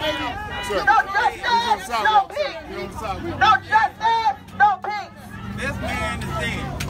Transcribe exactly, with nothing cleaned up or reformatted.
No justice, no peace. No justice, no peace. This man is dead.